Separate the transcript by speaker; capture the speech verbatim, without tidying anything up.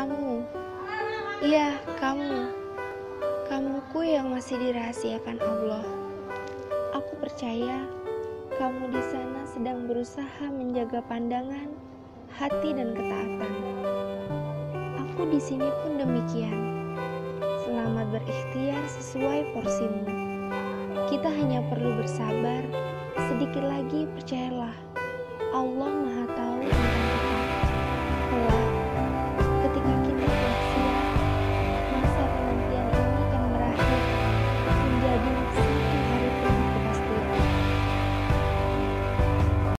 Speaker 1: Kamu, iya kamu, kamuku yang masih dirahasiakan Allah. Aku percaya kamu di sana sedang berusaha menjaga pandangan, hati dan ketaatan. Aku di sini pun demikian. Selamat berikhtiar sesuai porsimu. Kita hanya perlu bersabar, sedikit lagi percayalah. Allah Maha Tahu